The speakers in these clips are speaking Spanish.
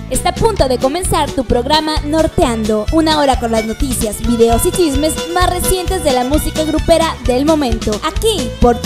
Está a punto de comenzar tu programa Norteando, una hora con las noticias, videos y chismes más recientes de la música grupera del momento, aquí por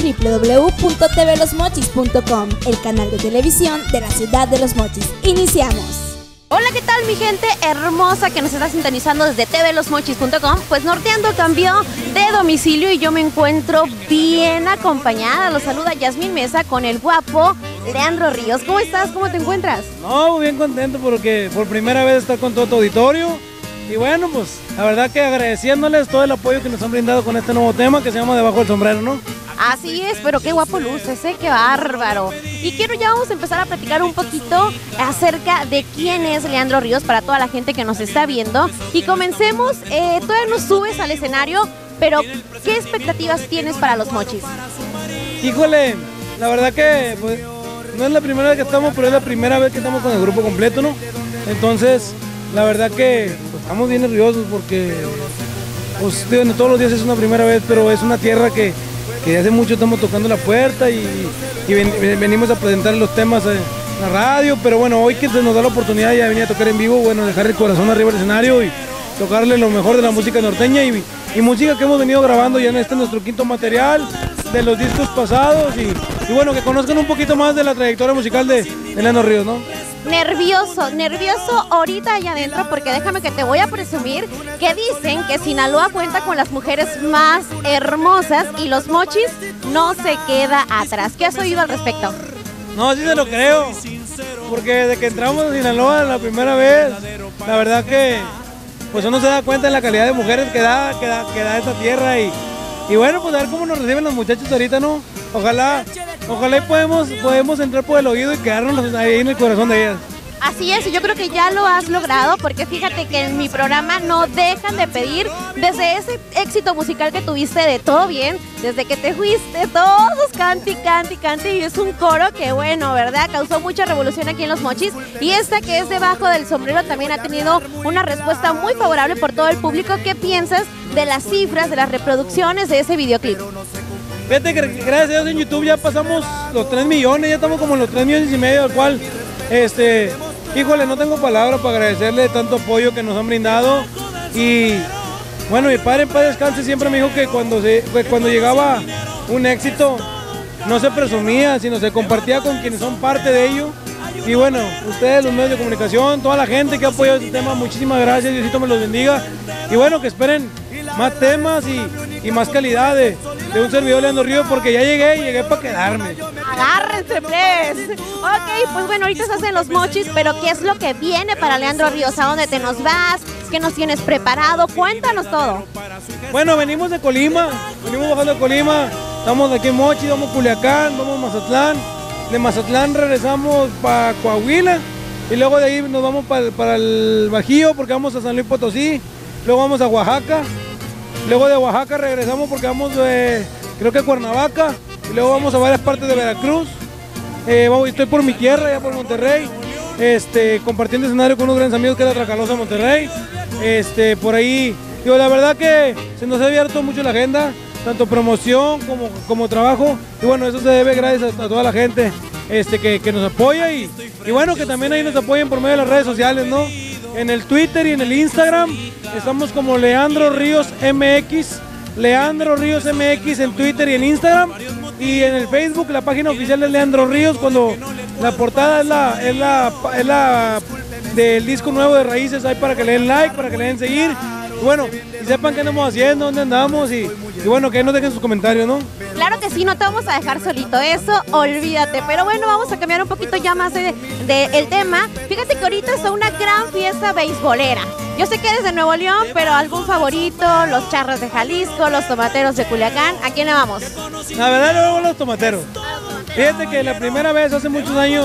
www.tvlosmochis.com, el canal de televisión de la ciudad de Los Mochis. Iniciamos. Hola, ¿qué tal mi gente hermosa que nos está sintonizando desde tvlosmochis.com? Pues Norteando cambió de domicilio y yo me encuentro bien acompañada. Los saluda Yasmín Mesa con el guapo Leandro Ríos. ¿Cómo estás? ¿Cómo te encuentras? No, bien contento porque por primera vez estar con todo tu auditorio. Y bueno, pues la verdad que agradeciéndoles todo el apoyo que nos han brindado con este nuevo tema que se llama Debajo del Sombrero, ¿no? Así es, pero qué guapo luces, qué bárbaro. Y ya vamos a empezar a platicar un poquito acerca de quién es Leandro Ríos para toda la gente que nos está viendo. Y comencemos, todavía no subes al escenario, pero ¿qué expectativas tienes para Los Mochis? Híjole, la verdad que pues, no es la primera vez que estamos, pero es la primera vez que estamos con el grupo completo, ¿no? Entonces, la verdad que pues, estamos bien nerviosos porque pues, digo, no todos los días es una primera vez, pero es una tierra que hace mucho estamos tocando la puerta y venimos a presentar los temas en la radio, pero bueno, hoy que se nos da la oportunidad ya venir a tocar en vivo, bueno, dejar el corazón arriba del escenario y tocarle lo mejor de la música norteña y música que hemos venido grabando ya en nuestro quinto material, de los discos pasados y bueno, que conozcan un poquito más de la trayectoria musical de Leandro Ríos, ¿no? Nervioso ahorita allá adentro porque déjame que te voy a presumir que dicen que Sinaloa cuenta con las mujeres más hermosas y Los Mochis no se queda atrás. ¿Qué has oído al respecto? No, sí se lo creo, porque desde que entramos a Sinaloa la primera vez, la verdad que pues uno se da cuenta de la calidad de mujeres que da esta tierra y bueno, pues a ver cómo nos reciben los muchachos ahorita, ¿no? Ojalá y podemos entrar por el oído y quedarnos ahí en el corazón de ellas. Así es, y yo creo que ya lo has logrado porque fíjate que en mi programa no dejan de pedir desde ese éxito musical que tuviste de Todo Bien, desde que te fuiste, todos cante y es un coro que bueno, ¿verdad? Causó mucha revolución aquí en Los Mochis y esta que es Debajo del Sombrero también ha tenido una respuesta muy favorable por todo el público. ¿Qué piensas de las cifras, de las reproducciones de ese videoclip? Fíjate que gracias a Dios en YouTube ya pasamos los 3 millones, ya estamos como en los 3,5 millones, al cual, híjole, no tengo palabras para agradecerle tanto apoyo que nos han brindado. Y bueno, mi padre en paz descanse siempre me dijo que cuando llegaba un éxito no se presumía, sino se compartía con quienes son parte de ello. Y bueno, ustedes, los medios de comunicación, toda la gente que ha apoyado este tema, muchísimas gracias, Diosito me los bendiga. Y bueno, que esperen más temas y más calidad de un servidor Leandro Ríos, porque ya llegué para quedarme. Agárrense, pues. Ok, pues bueno, ahorita estás en Los Mochis, pero ¿qué es lo que viene para Leandro Ríos? ¿A dónde te nos vas? ¿Qué nos tienes preparado? Cuéntanos todo. Bueno, venimos bajando de Colima, estamos aquí en Mochis, vamos a Culiacán, vamos a Mazatlán, de Mazatlán regresamos para Coahuila y luego de ahí nos vamos para el Bajío porque vamos a San Luis Potosí, luego vamos a Oaxaca. Luego de Oaxaca regresamos porque vamos, creo que a Cuernavaca, y luego vamos a varias partes de Veracruz. Estoy por mi tierra, ya por Monterrey, compartiendo escenario con unos grandes amigos que es la Tracalosa Monterrey. Por ahí, digo, la verdad que se nos ha abierto mucho la agenda, tanto promoción como trabajo, y bueno, eso se debe gracias a toda la gente que nos apoya y bueno, que también ahí nos apoyen por medio de las redes sociales, ¿no? En el Twitter y en el Instagram estamos como Leandro Ríos MX en Twitter y en Instagram, y en el Facebook la página oficial de Leandro Ríos, cuando la portada es la del disco nuevo de Raíces, ahí para que le den like, para que le den seguir, y bueno, y sepan qué andamos haciendo, dónde andamos y bueno, que nos dejen sus comentarios, ¿no? Claro que sí, no te vamos a dejar solito, eso olvídate, pero bueno, vamos a cambiar un poquito ya más el tema. Fíjate que ahorita es una gran fiesta beisbolera. Yo sé que eres de Nuevo León, pero ¿algún favorito? Los Charros de Jalisco, los Tomateros de Culiacán, ¿a quién le vamos? La verdad, luego los Tomateros. Fíjate que la primera vez, hace muchos años,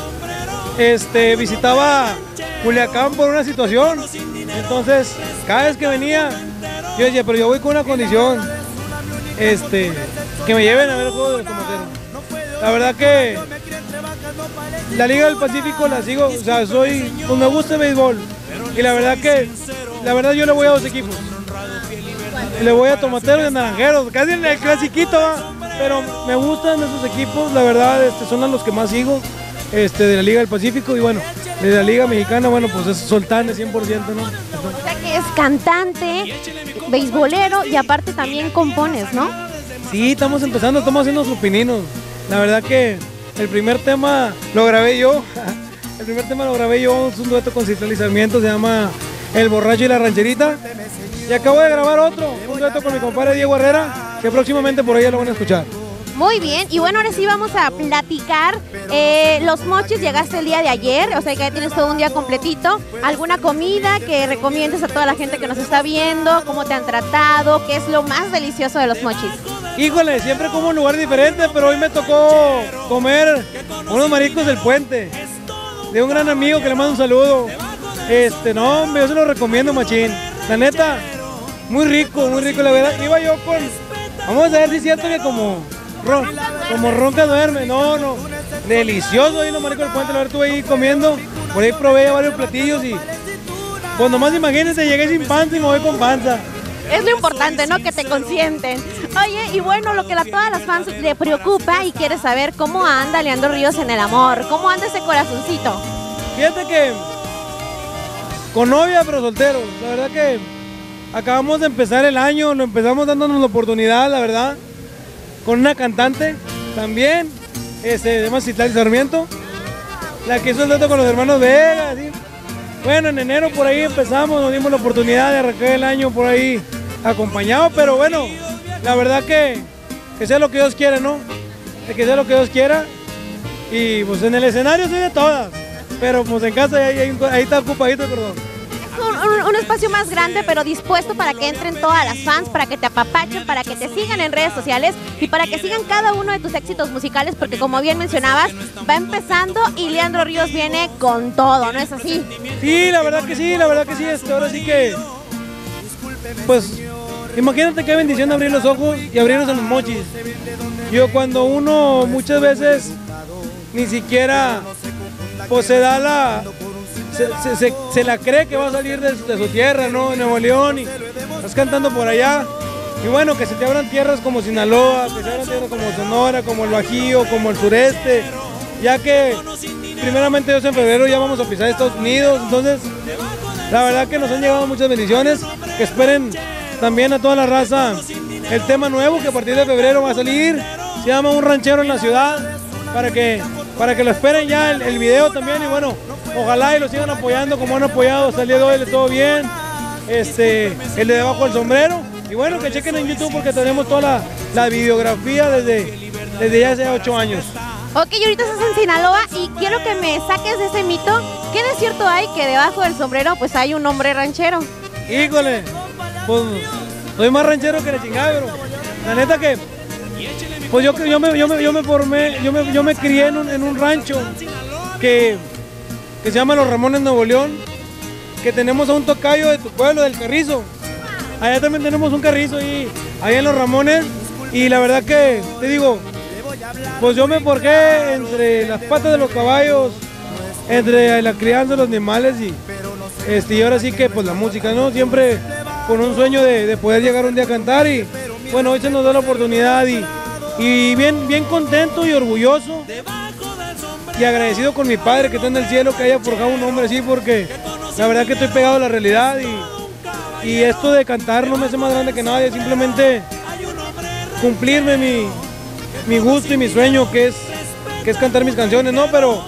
visitaba Culiacán por una situación. Entonces, cada vez que venía, yo decía, pero yo voy con una condición, que me lleven a ver el juego de los Tomateros. La verdad que la Liga del Pacífico la sigo, o sea, pues me gusta el béisbol. Y la verdad yo le voy a 2 equipos. Le voy a Tomateros y a Naranjeros, casi en el clasiquito, pero me gustan esos equipos, la verdad son a los que más sigo. de la Liga del Pacífico, y bueno, de la Liga Mexicana, bueno, pues es Soltán de 100%, ¿no? O sea que es cantante, beisbolero y aparte también compones, ¿no? Sí, estamos empezando, estamos haciendo sus pininos. La verdad que el primer tema lo grabé yo. El primer tema lo grabé yo, es un dueto con Citlali Sarmiento, se llama El Borracho y la Rancherita. Y acabo de grabar otro, un dueto con mi compadre Diego Herrera, que próximamente por ahí ya lo van a escuchar. Muy bien, y bueno, ahora sí vamos a platicar. Los Mochis llegaste el día de ayer, o sea que ya tienes todo un día completito. ¿Alguna comida que recomiendes a toda la gente que nos está viendo? ¿Cómo te han tratado? ¿Qué es lo más delicioso de los Mochis? Híjole, siempre como un lugar diferente, pero hoy me tocó comer unos mariscos del Puente, de un gran amigo que le mando un saludo. No, yo se lo recomiendo, machín. La neta, muy rico, la verdad. Iba yo con, vamos a ver si es cierto que como ronca duerme, no, delicioso ahí los mariscos del Puente, la verdad estuve ahí comiendo, por ahí probé varios platillos y pues nomás imagínense, llegué sin panza y me voy con panza. Es lo importante, ¿no? Que te consienten. Oye, y bueno, lo que a todas las fans le preocupa y quiere saber cómo anda Leandro Ríos en el amor, cómo anda ese corazoncito. Fíjate que con novia pero soltero, la verdad que acabamos de empezar el año, lo empezamos dándonos la oportunidad, la verdad, con una cantante también, se llama Citlali Sarmiento, la que hizo el dueto con los hermanos Vega, ¿sí? Bueno, en enero por ahí empezamos, nos dimos la oportunidad de arrancar el año por ahí acompañado, pero bueno, la verdad que sea lo que Dios quiera, ¿no? Que sea lo que Dios quiera, y pues en el escenario soy de todas, pero pues en casa ahí está ocupadito, perdón. Un espacio más grande, pero dispuesto para que entren todas las fans, para que te apapachen, para que te sigan en redes sociales y para que sigan cada uno de tus éxitos musicales, porque como bien mencionabas, va empezando y Leandro Ríos viene con todo, ¿no es así? Sí, la verdad que sí, ahora sí que, pues, imagínate qué bendición abrir los ojos y abrirlos en los Mochis. Yo cuando uno muchas veces ni siquiera, pues se da se la cree que va a salir de su tierra, ¿no? En Nuevo León, y estás cantando por allá. Y bueno, que se te abran tierras como Sinaloa, que se abran tierras como Sonora, como el Bajío, como el sureste, ya que primeramente Dios en febrero ya vamos a pisar Estados Unidos. Entonces, la verdad que nos han llegado muchas bendiciones, que esperen también a toda la raza el tema nuevo que a partir de febrero va a salir, se llama Un Ranchero en la Ciudad, para que lo esperen ya el video también, y bueno, ojalá y lo sigan apoyando como han apoyado hasta el día de hoy, todo bien, el de Debajo del Sombrero, y bueno, que chequen en YouTube porque tenemos toda la videografía desde ya hace 8 años. Ok, y ahorita estás en Sinaloa y quiero que me saques de ese mito. ¿Qué de cierto hay que debajo del sombrero pues hay un hombre ranchero? Híjole, pues soy más ranchero que la chingada, bro. La neta que, pues yo me formé, yo me crié en un rancho que se llama Los Ramones, Nuevo León, que tenemos a un tocayo de tu pueblo, del Carrizo. Allá también tenemos un carrizo ahí en Los Ramones, y la verdad que, te digo, pues yo me forjé entre las patas de los caballos, entre la crianza de los animales, y ahora sí que pues la música, ¿no? Siempre con un sueño de poder llegar un día a cantar, y bueno, hoy se nos da la oportunidad, y bien contento y orgulloso y agradecido con mi padre que está en el cielo, que haya forjado un hombre así, porque la verdad que estoy pegado a la realidad, y esto de cantar no me hace más grande que nadie, simplemente cumplirme mi gusto y mi sueño, que es cantar mis canciones, ¿no? Pero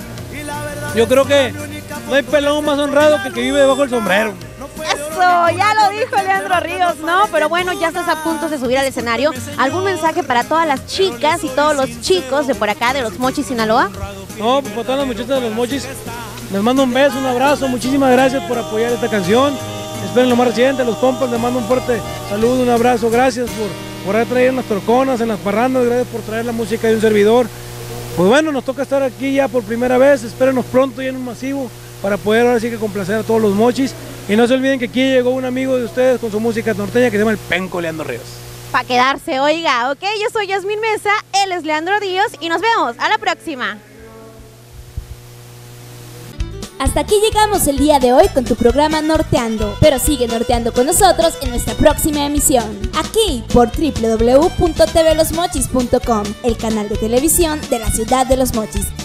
yo creo que no hay pelón más honrado que el que vive debajo del sombrero. Eso, ya lo dijo Leandro Ríos, ¿no? Pero bueno, ya estás a punto de subir al escenario. ¿Algún mensaje para todas las chicas y todos los chicos de por acá, de los Mochis, Sinaloa? No, pues para todas las muchachas de los Mochis, les mando un beso, un abrazo, muchísimas gracias por apoyar esta canción. Esperen lo más reciente, los compas, les mando un fuerte saludo, un abrazo, gracias por haber traído en las troconas, en las parrandas, gracias por traer la música de un servidor. Pues bueno, nos toca estar aquí ya por primera vez, espérenos pronto y en un masivo para poder ahora sí que complacer a todos los Mochis. Y no se olviden que aquí llegó un amigo de ustedes con su música norteña que se llama el Penco Leandro Ríos. Para quedarse, oiga, ok, yo soy Yasmín Mesa, él es Leandro Ríos y nos vemos a la próxima. Hasta aquí llegamos el día de hoy con tu programa Norteando, pero sigue norteando con nosotros en nuestra próxima emisión, aquí por www.tvlosmochis.com, el canal de televisión de la ciudad de Los Mochis.